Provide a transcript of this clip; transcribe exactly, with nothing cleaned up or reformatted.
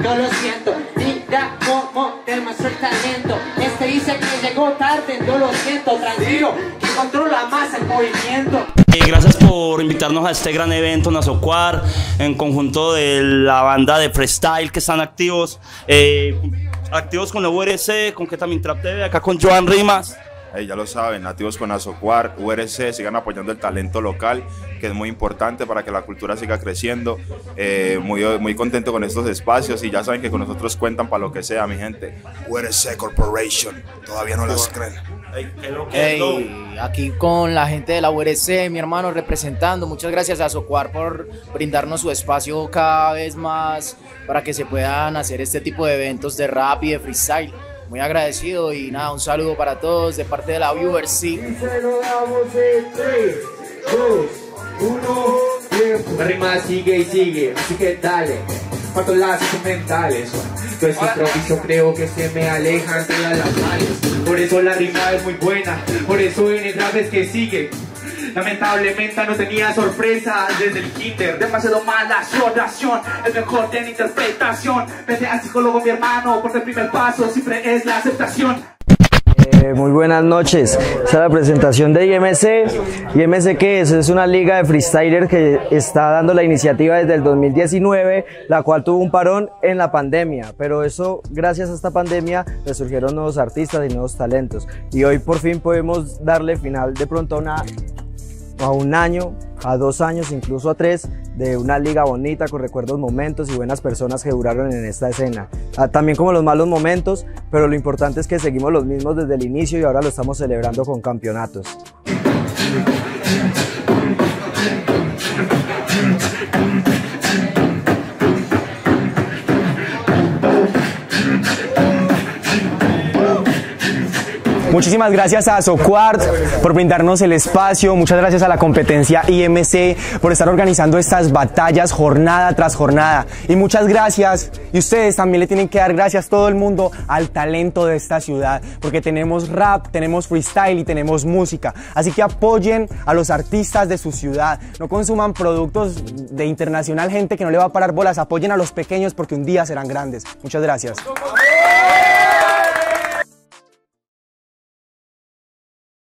yo lo siento. Mira cómo demuestro el talento. Este dice que llegó tarde, yo lo siento. Tranquilo, que controla más el movimiento. Eh, gracias por invitarnos a este gran evento Nasocuar, en conjunto de la banda de freestyle que están activos, eh, activos con la U R C, con Ketamine Trap T V, acá con Joan Rimas. Hey, ya lo saben, nativos con Nasocuar, U R C, sigan apoyando el talento local, que es muy importante para que la cultura siga creciendo. Eh, muy, muy contento con estos espacios y ya saben que con nosotros cuentan para lo que sea, mi gente. U R C Corporation, todavía no las creen. Hey, aquí con la gente de la U R C, mi hermano, representando. Muchas gracias a Socuar por brindarnos su espacio cada vez más para que se puedan hacer este tipo de eventos de rap y de freestyle. Muy agradecido y nada, un saludo para todos de parte de la U R C. La rima sigue y sigue, así que dale. Cuántos lazos son mentales. Todo ese improviso creo que se me aleja entre las males. Por eso la rima es muy buena, por eso en el rap es que sigue. Lamentablemente no tenía sorpresa desde el kinder. Demasiado mala su oración, el mejor de la interpretación. Vete al psicólogo mi hermano, porque el primer paso siempre es la aceptación. Eh, muy buenas noches, esta es la presentación de I M C. I M C ¿qué es? Es una liga de freestyler que está dando la iniciativa desde el dos mil diecinueve, la cual tuvo un parón en la pandemia, pero eso, gracias a esta pandemia, resurgieron nuevos artistas y nuevos talentos, y hoy por fin podemos darle final de pronto a una a un año, a dos años, incluso a tres, de una liga bonita con recuerdos, momentos y buenas personas que duraron en esta escena. Ah, también como los malos momentos, pero lo importante es que seguimos los mismos desde el inicio y ahora lo estamos celebrando con campeonatos. Muchísimas gracias a Socuar por brindarnos el espacio, muchas gracias a la competencia I M C por estar organizando estas batallas jornada tras jornada, y muchas gracias, y ustedes también le tienen que dar gracias todo el mundo al talento de esta ciudad, porque tenemos rap, tenemos freestyle y tenemos música, así que apoyen a los artistas de su ciudad, no consuman productos de internacional, gente que no le va a parar bolas, apoyen a los pequeños porque un día serán grandes. Muchas gracias.